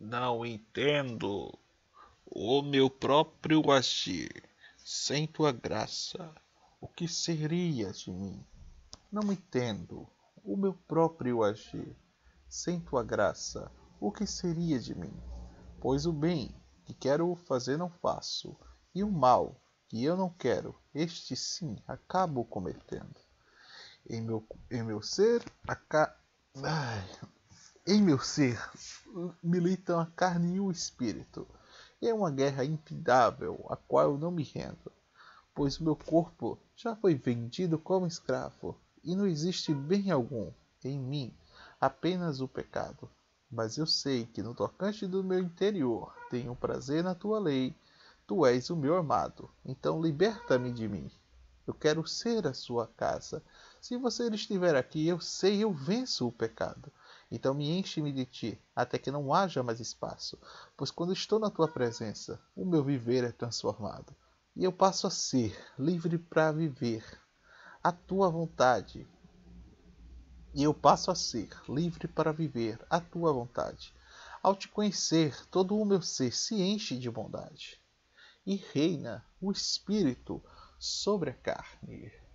Não entendo o meu próprio agir sem tua graça. O que seria de mim? Não entendo o meu próprio agir sem tua graça. O que seria de mim? Pois o bem que quero fazer não faço, e o mal que eu não quero, este sim acabo cometendo. Em meu ser, Ai, em meu ser militam a carne e o espírito. É uma guerra impidável, a qual eu não me rendo, pois o meu corpo já foi vendido como escravo, e não existe bem algum em mim, apenas o pecado. Mas eu sei que no tocante do meu interior tenho prazer na tua lei, tu és o meu amado, então liberta-me de mim. Eu quero ser a sua casa. Se você estiver aqui, eu sei, eu venço o pecado. Então me enche-me de ti, até que não haja mais espaço, pois quando estou na tua presença, o meu viver é transformado. E eu passo a ser livre para viver a tua vontade. E eu passo a ser livre para viver a tua vontade. Ao te conhecer, todo o meu ser se enche de bondade. E reina o Espírito sobre a carne.